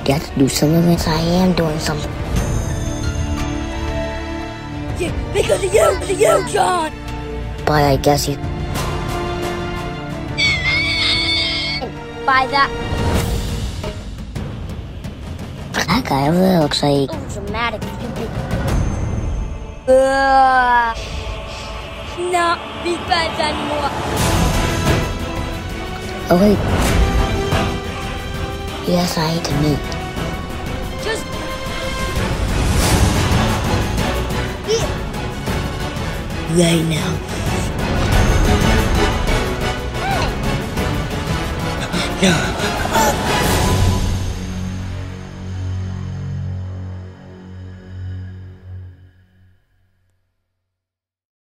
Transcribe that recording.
forget to do some of this. I am doing something. Yeah, because of you, John! But I guess you... By that... That guy over there looks like... Oh, dramatic, stupid. Not be friends anymore. Oh, wait. Yes, I hate to meet. Just... Right now. No.